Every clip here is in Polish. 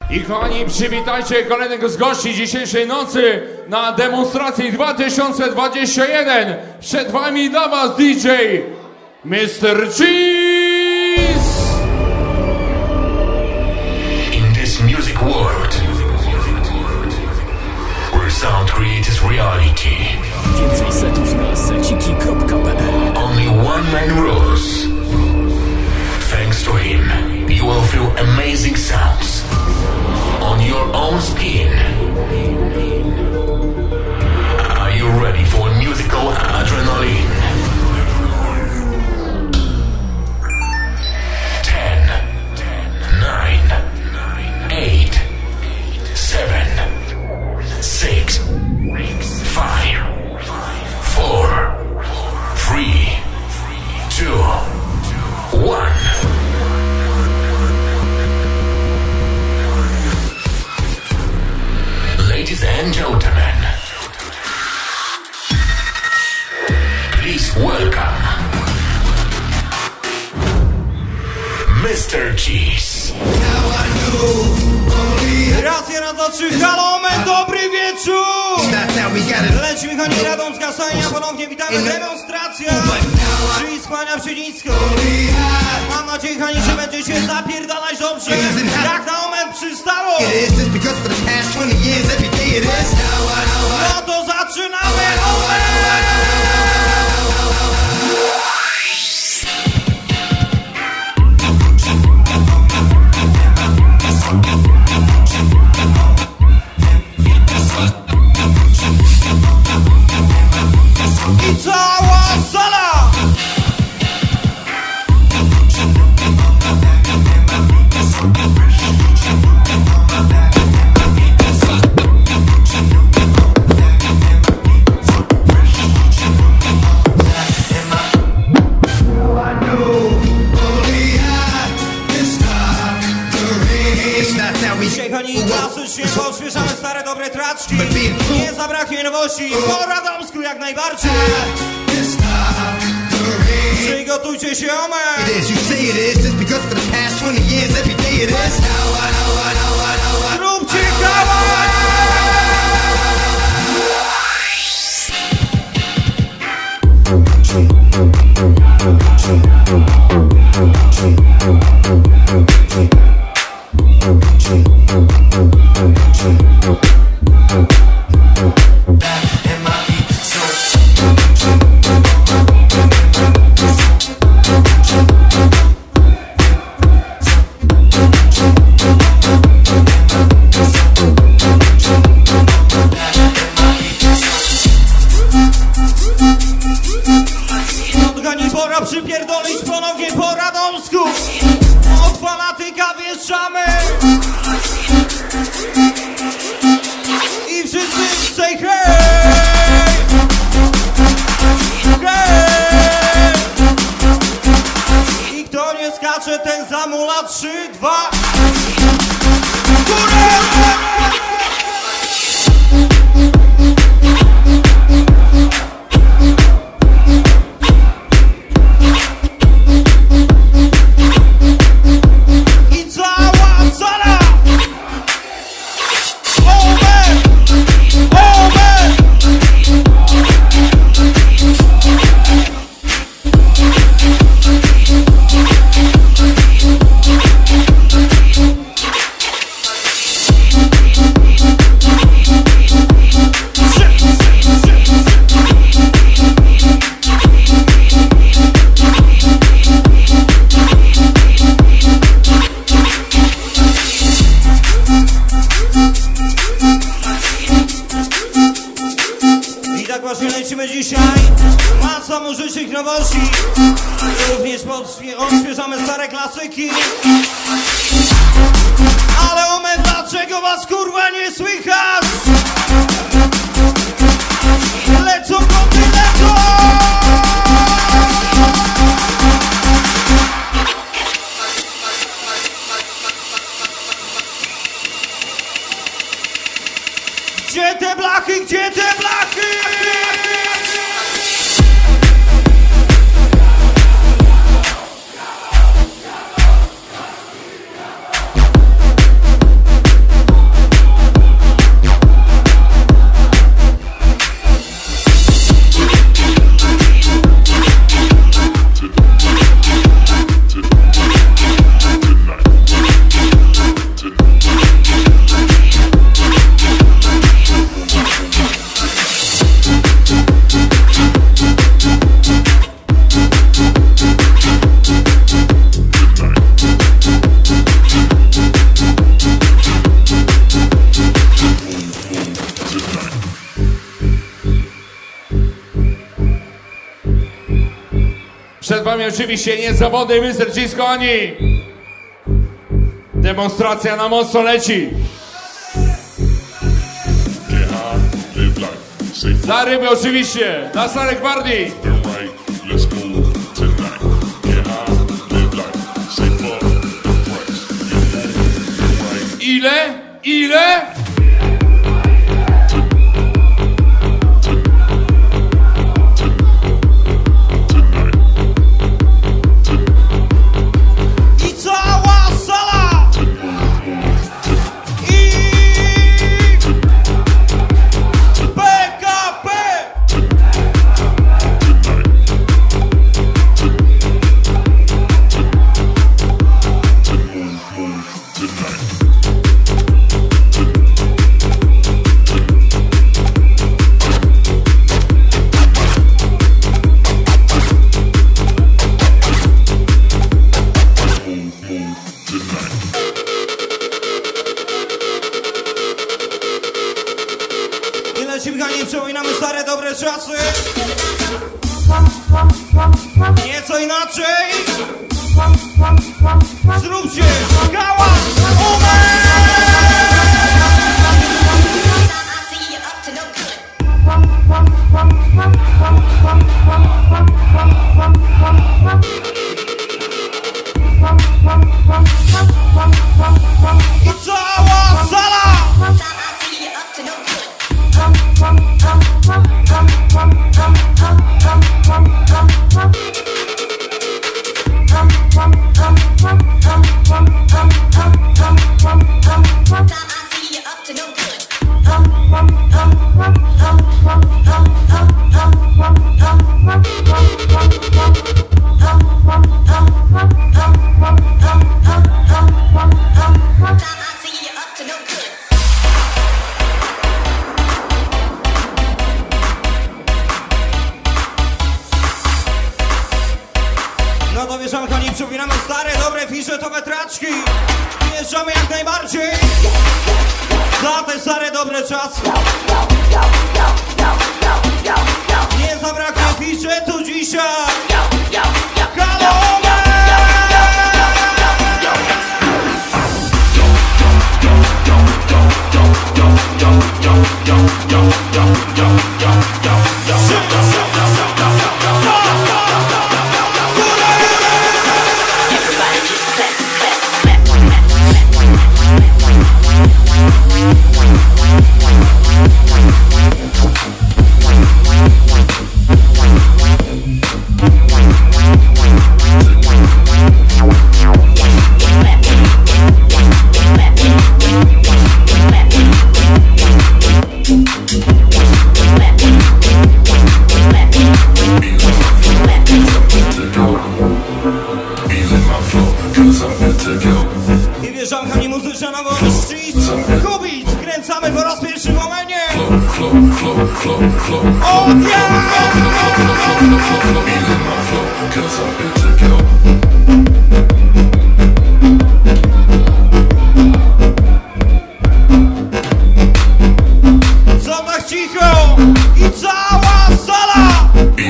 I kochani, przywitajcie kolejnego z gości dzisiejszej nocy na demonstracji 2021. Przed wami dla was DJ Mr. Cheese. In this music world, where sound creates reality. Więcej setów na seciki.pl. Only one man rules. Thanks to him, you will feel amazing sounds on your own skin. Are you ready for musical adrenaline? 10, 9, 8, 7, 6, 5, 4, 3, 2, 1. Ladies and gentlemen, please welcome Mr. Cheese. Racja na to, czy halomen, dobry wieczór! Lecimy, kochani, Radomska Stajnia, ponownie witamy demonstrację. Czyli skłania się nisko. Mam nadzieję, kochani, że będziecie zapierdalać dobrze, jak na moment przystało. No to zaczynamy! I cała sala! Dzisiaj, kochani, klasycznie odświeżamy stare dobre traczki. Nie zabraknie nowości, po radomsku jak najbardziej. Przygotujcie się, omen! Zróbcie kawał! Pora przypierdolić ponownie po radomsku. Od fanatyka wieszamy. I wszyscy say hej! Hej! I kto nie skacze, ten zamula. 3, 2. Górę! Właśnie lecimy dzisiaj, masa muzycznych nowości, również odświeżamy stare klasyki. Ale moment, dlaczego was kurwa nie słychać? Lecą koty, lecą! Gdzie te blachy, gdzie te blachy? wami oczywiście niezawodny Mr. Cheese, kochani. Demonstracja na mocno leci. Dla ryby oczywiście, dla starej gwardii. Ile? Ile? I cała sala! I PKP! I lecimy, kochani, przypominamy stare, dobre czasy. Nieco inaczej. Zróbcie hałas! I cała sala! No to wjeżdżamy, kochani, przypominamy stare, dobre, fiszetowe traczki. Wjeżdżamy jak najbardziej za te stare, dobre czasy. Nie zabraknie fiszetu dzisiaj. Kalome! I wjeżdżam, kochani, muzyczna na Cheese Kubic. Kręcamy po raz pierwszy w momencie. O co tak cicho? I cała sala!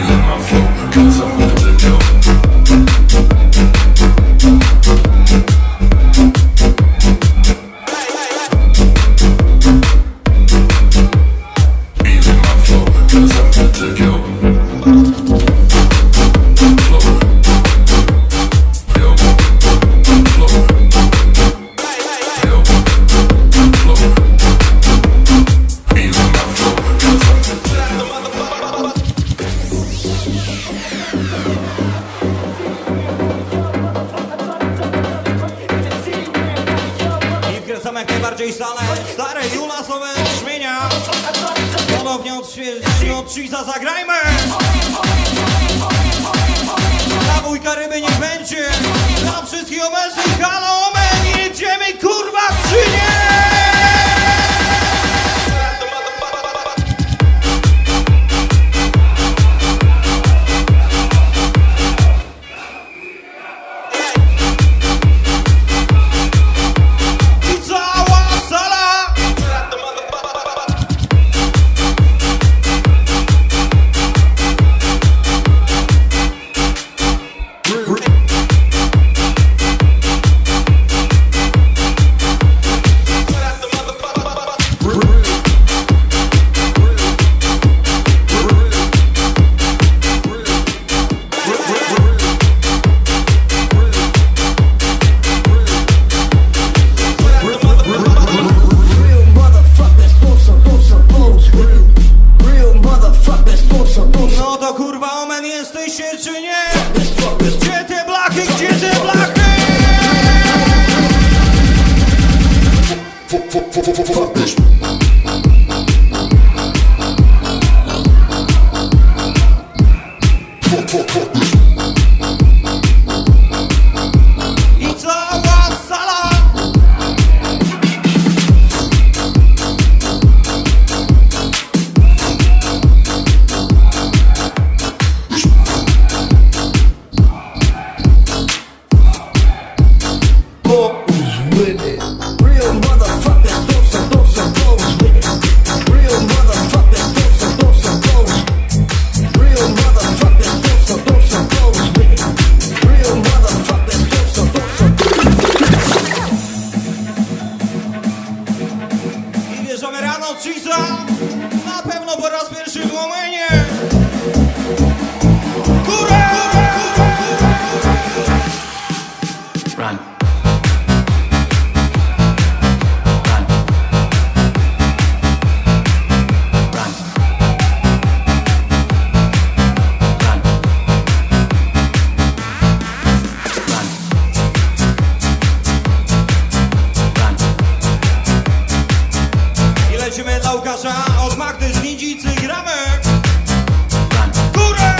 Jak najbardziej stare julasowe brzmienia. Ponownie od Cheese'a zagrajmy. Na wujka ryby niech będzie. Dla wszystkich obecnych halo omen. Jedziemy, kurwa, czy nie? I cała sala. I bierzemy rano Cheesa. Na pewno po raz pierwszy w Łomenie. Górę! Run. I lecimy dla Łukasza od Magdy z Nidzicy. Gramy! Górę!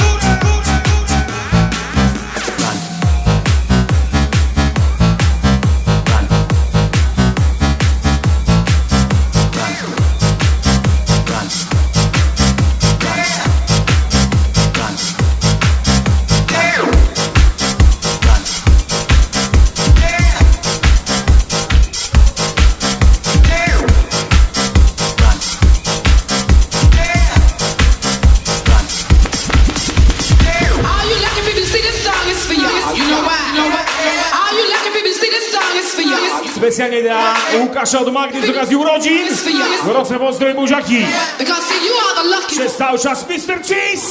Specjalnie dla Łukasza od Magdy z okazji urodzin. Gorące pozdrowy buziaki. Przez cały czas Mr. Cheese.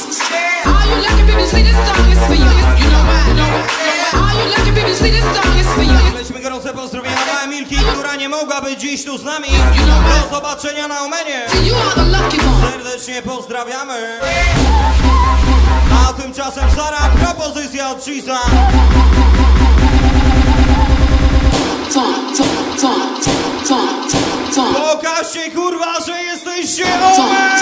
Lecimy gorące pozdrowienia dla Emilki, która nie mogła być dziś tu z nami. Do zobaczenia na Omenie. Serdecznie pozdrawiamy. A tymczasem Sara, propozycja od Cheesa. Pokażcie kurwa, że jesteście Omen!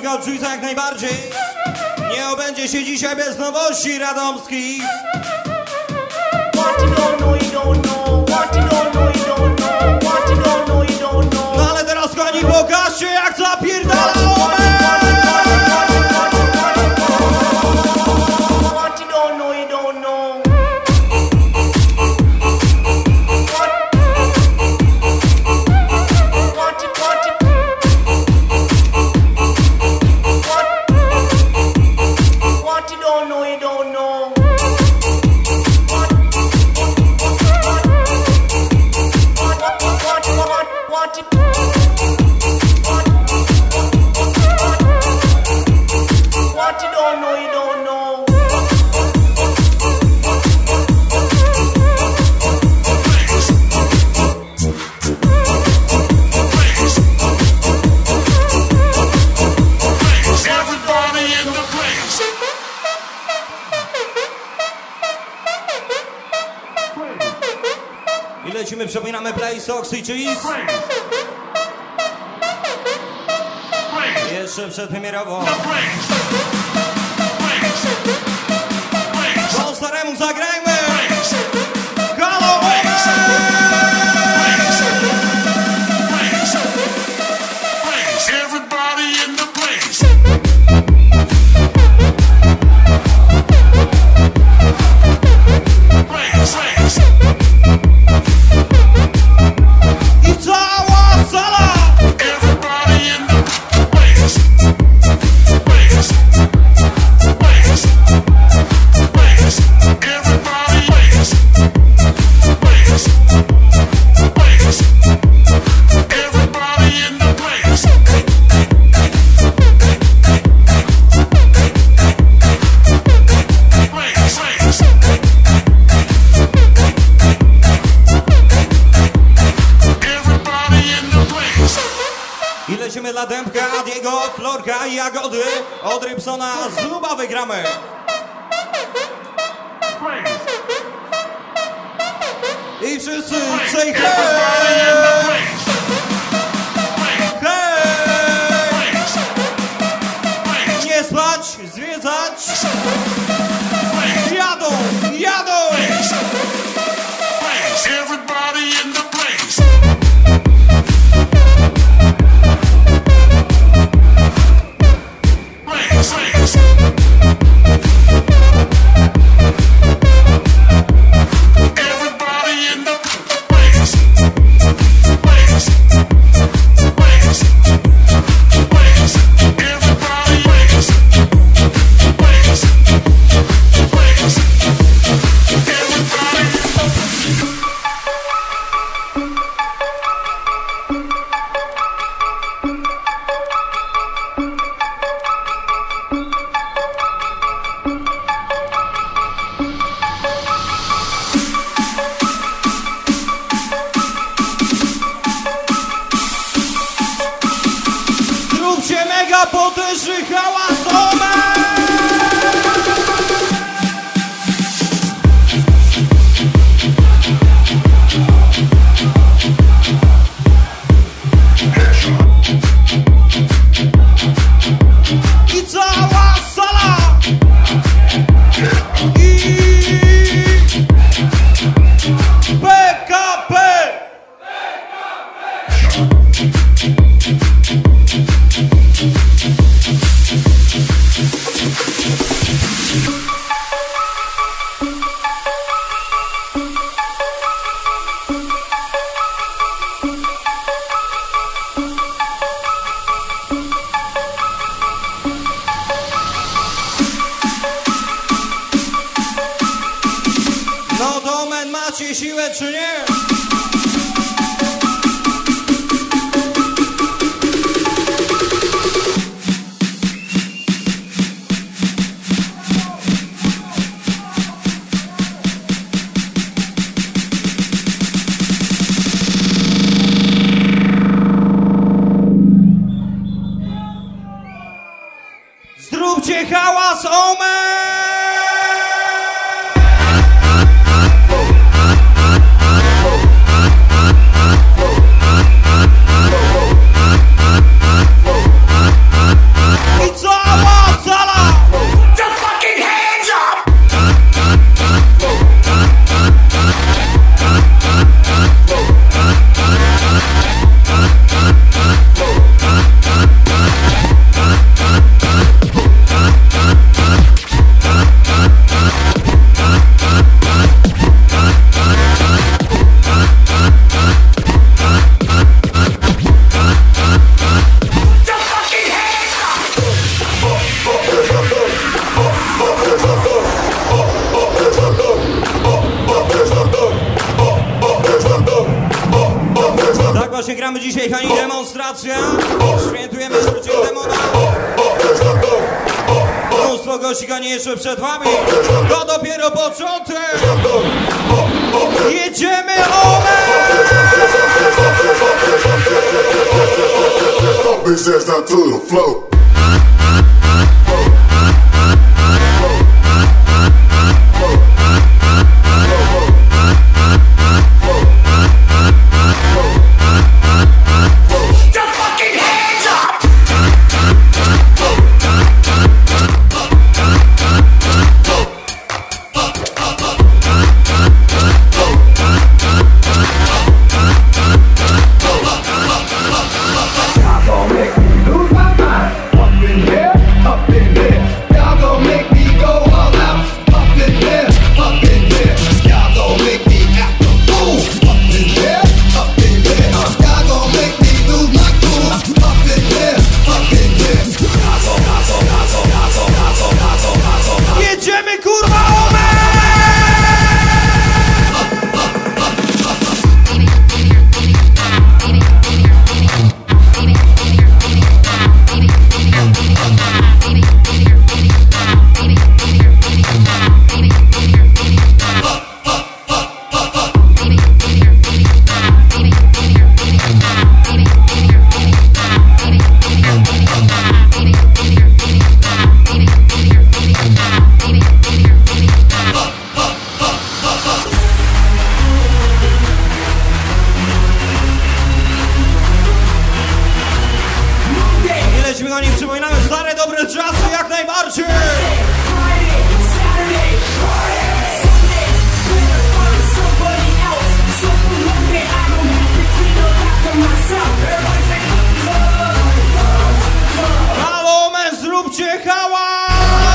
od Juice'a jak najbardziej. Nie obędzie się dzisiaj bez nowości radomskich. No ale teraz kochani, pokażcie jak zapierdala Omen! I lecimy, przypominamy Play, Sox i Cheese. Jeszcze przedpremierowo. Po staremu zagrajmy! Halo, Everybody in the place. I cała sala! Everybody in the place. Place. Place. Place. Everybody place. Place. Place. Everybody in the place. I lecimy dla Dębka, Adiego, Florka i Jagody. Od Rybsona z Lubawy gramy. I wszyscy say hej! Hej! Nie spać, zwiedzać. Jadą, jadą! Everybody in the place. Place. Everybody in the place. Place. Place. Place. Everybody place. Place. Place. Everybody. Zróbcie mega potężny hałas, Omen! I cała sala! I PKP! No Domen, macie siłę czy nie? Zróbcie hałas, Omen! I dzisiaj, kochani, demonstracja. Świętujemy urodziny demona. Mnóstwo gości, kochani, jeszcze przed wami. To dopiero początek. Jedziemy, przypominamy stare, dobre czasy, jak najbardziej! Halo, men, zróbcie hałas!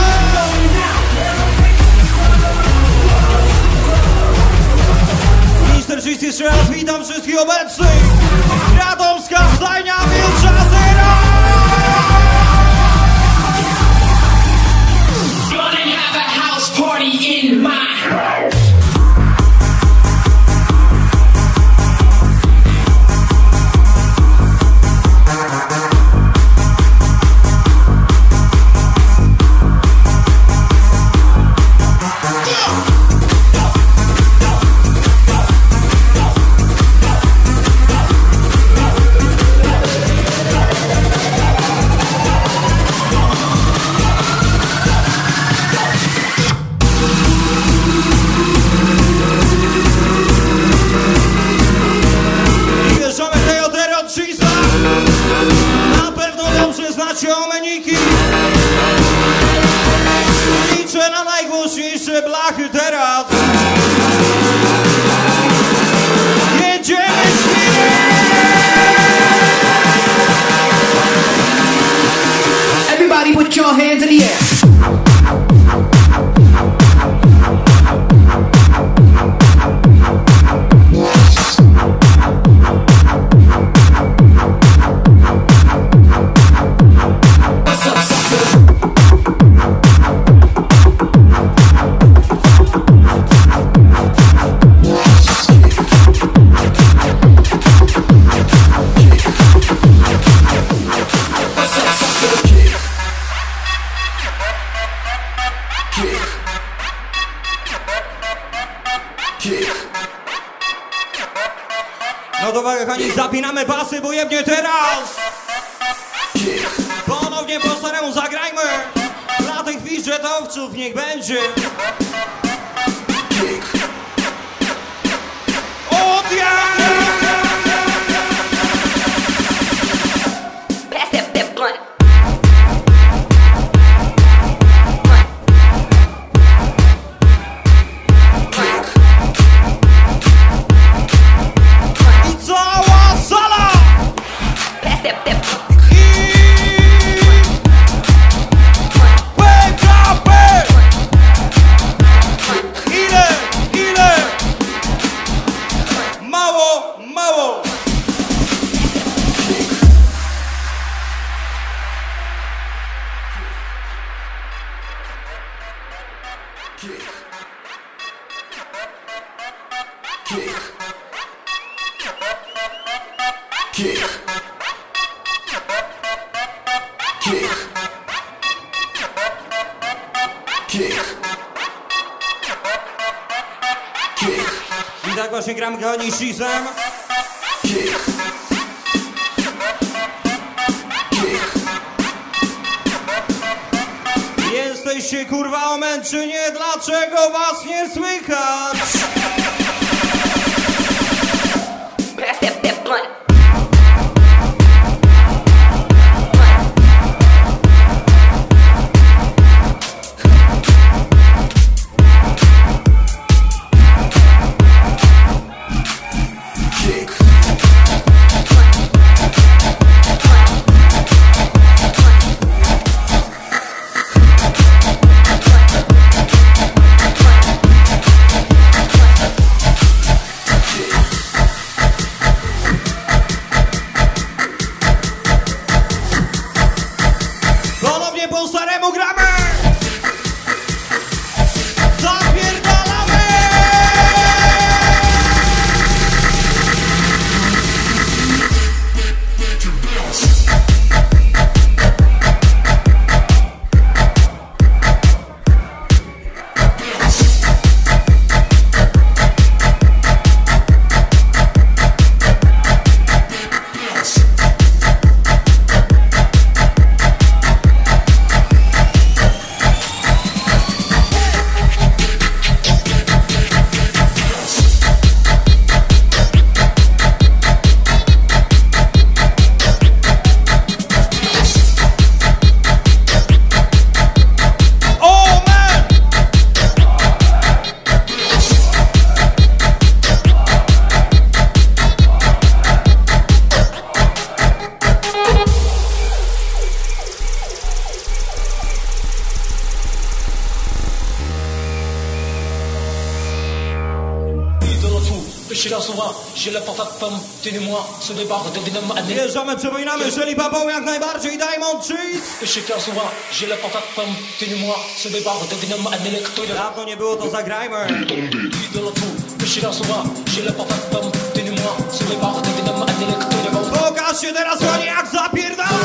Mister Cheese, jeszcze raz witam wszystkich obecnych! Radomska stajnia Wilcza Zera! Party in my house. Na pewno dobrze znacie omeniki. Liczę na najgłośniejsze blachy teraz. Jedziemy świnie! Everybody put your hands in the air. No to uwaga, kochani, zapinamy pasy, bo jebnie teraz! Ponownie po staremu zagrajmy! Dla tych widżetowców niech będzie! Kick. I tak właśnie gramy, kochani, z Cheese'em. Jesteście kurwa omęczynie, dlaczego was nie słychać? Pass that blunt. Wjeżdżamy, przypominamy, jeżeli babą jak najbardziej, Diamond Cheese. Dawno nie było, to zagrajmy. Pokaż się teraz, konie, jak zapierdalamy.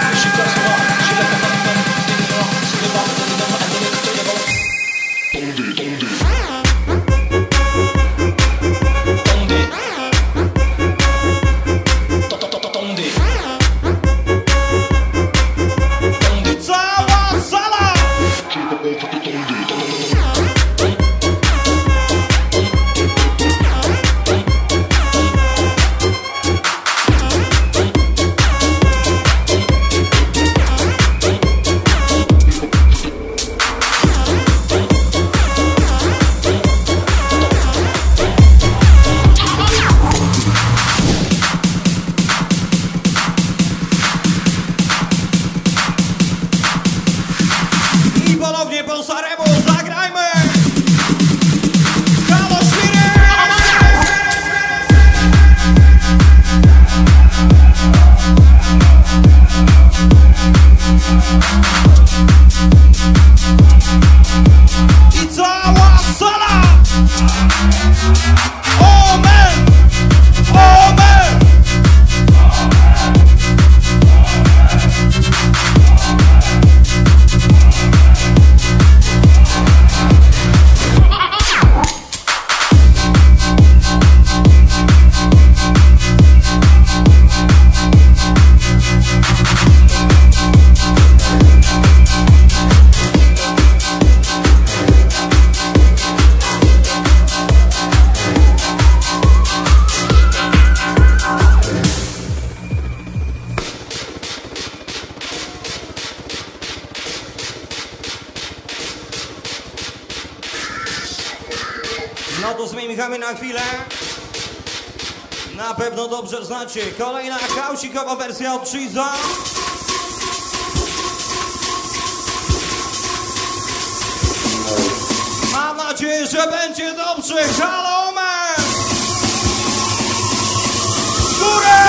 No to zmieniamy na chwilę. Na pewno dobrze znacie. Kolejna kausikowa wersja od Cheese'a. Mam nadzieję, że będzie dobrze. Halo, man! Górę!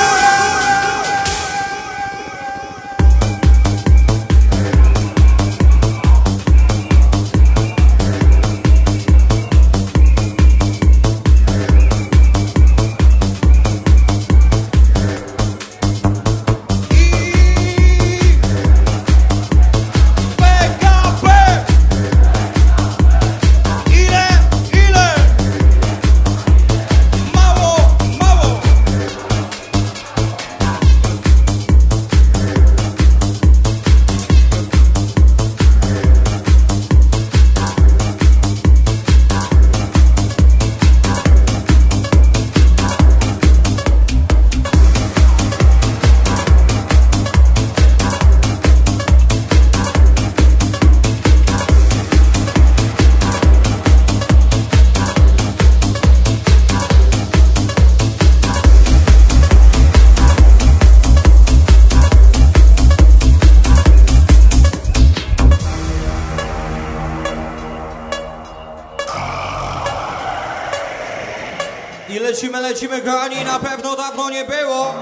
I lecimy, kochani, na pewno dawno nie było.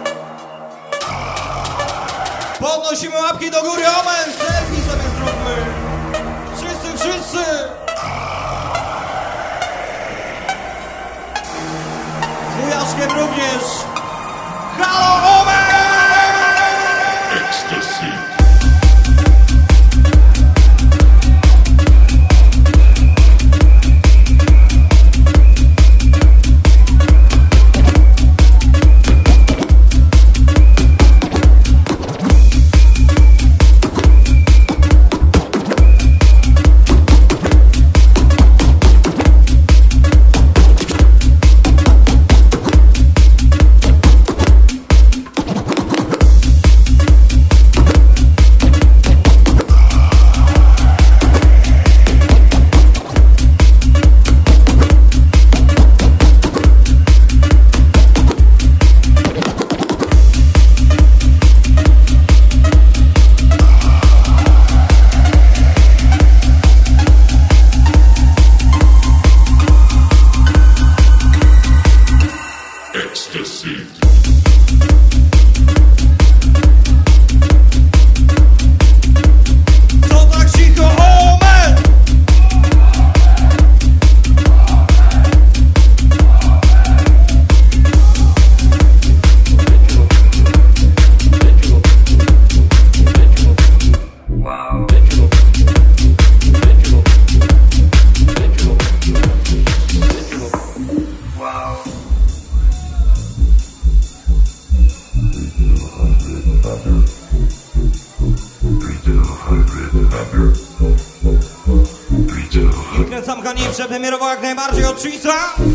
Podnosimy łapki do góry, omen, selfie sobie zróbmy. Wszyscy. Z wujaszkiem również. Halo, omen! Ecstasy. Kręcam kochani przepremierowo jak najbardziej od Cheesa.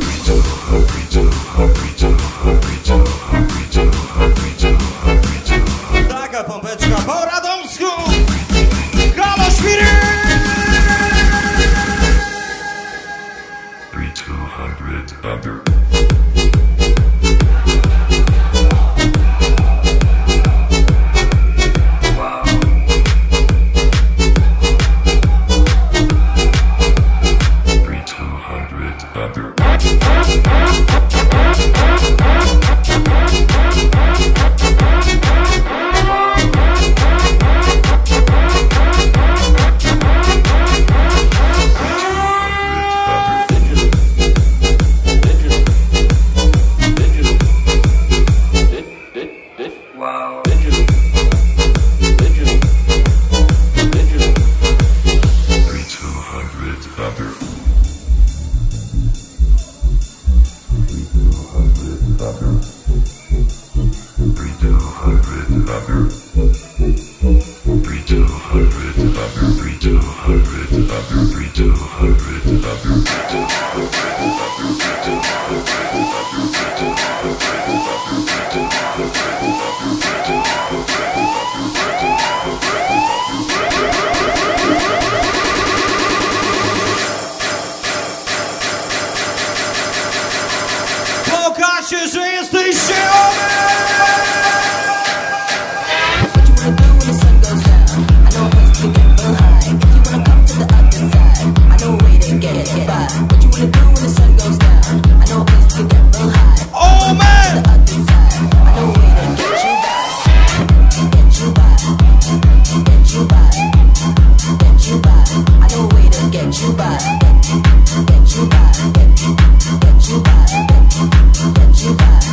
Taka pompeczka po radomsku. Halo świry! 3200 under. Pokażcie, że jesteście Get you by.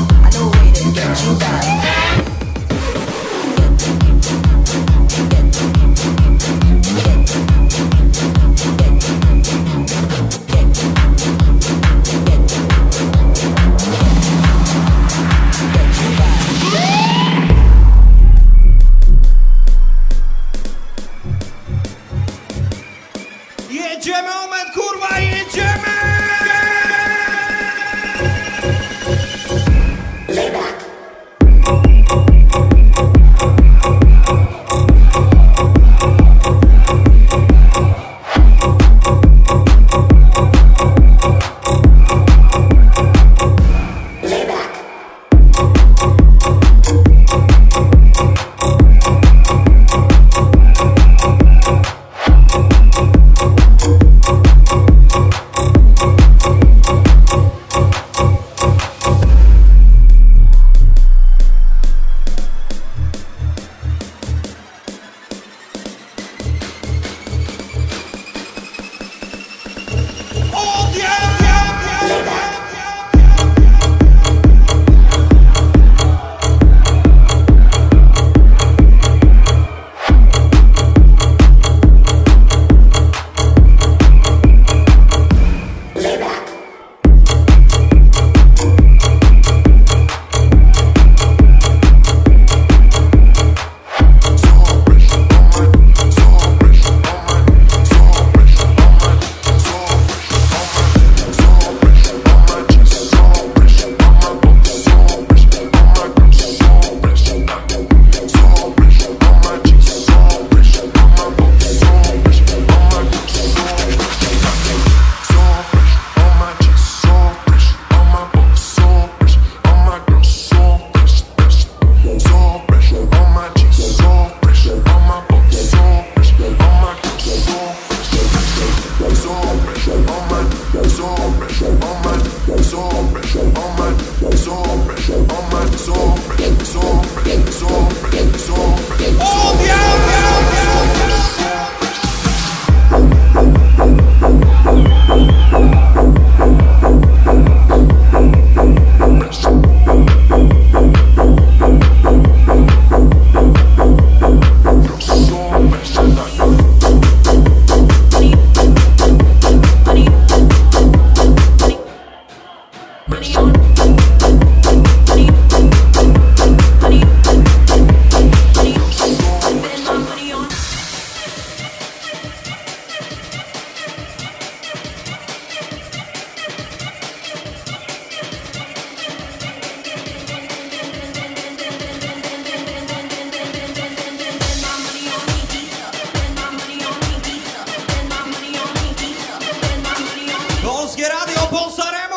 albo po staremu.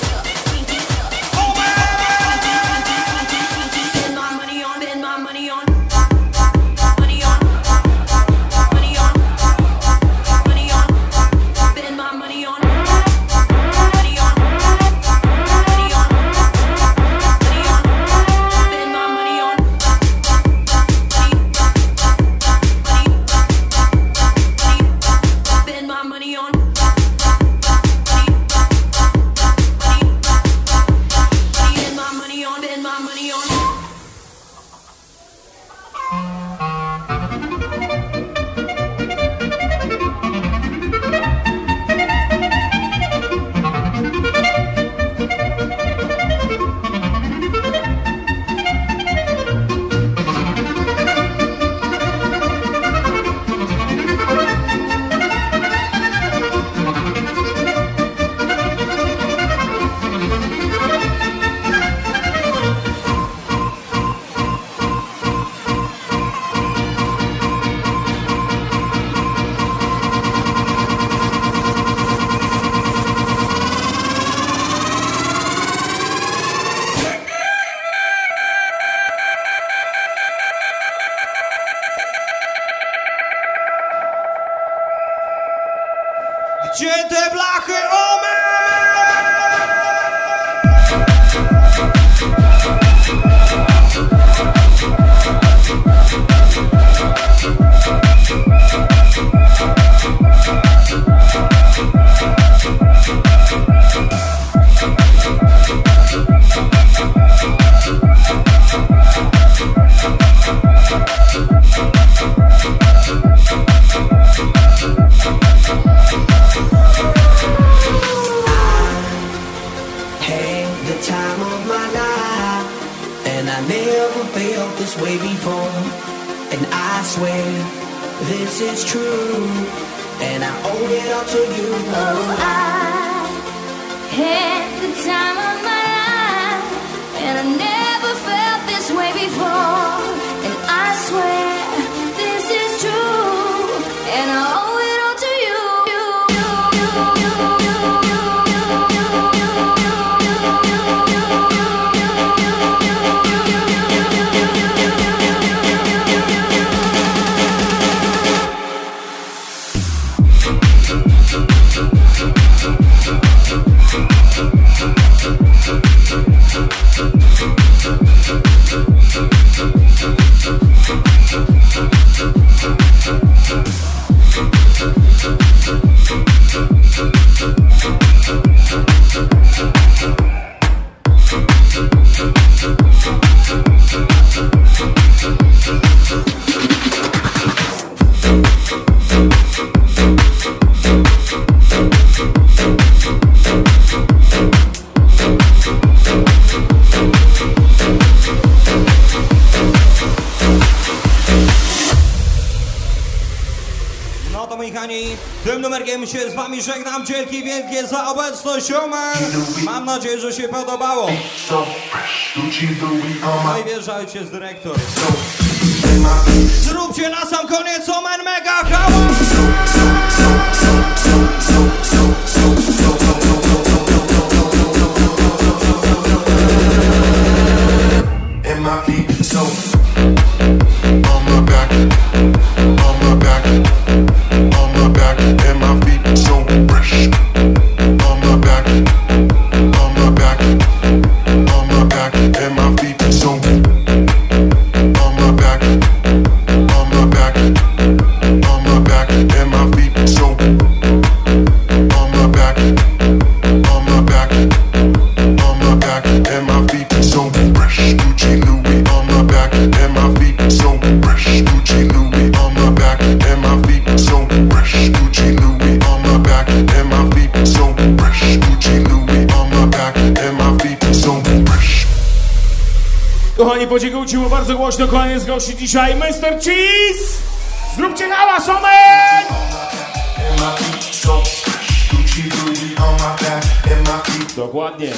Gdzie te blachy? Way before, and I swear this is true, and I owe it all to you. Oh, I had the time of my life, and I never felt this way before, and I swear this is true, and I owe it all to you. Tym numerkiem się z wami żegnam. Dzięki wielkie za obecność, Omen. Mam nadzieję, że się podobało. No i wjeżdżajcie z dyrektor. Zróbcie na sam koniec Omen mega hałas! Kochani, podziękujcie mu bardzo głośno, koniec gości dzisiaj Mr. Cheese! Zróbcie hałas, Omen! Dokładnie.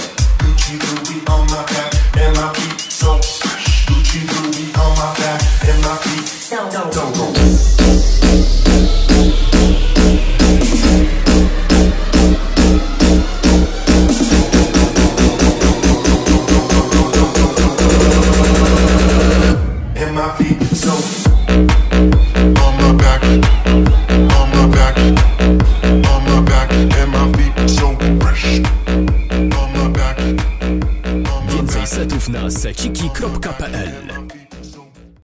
setów na seciki.pl.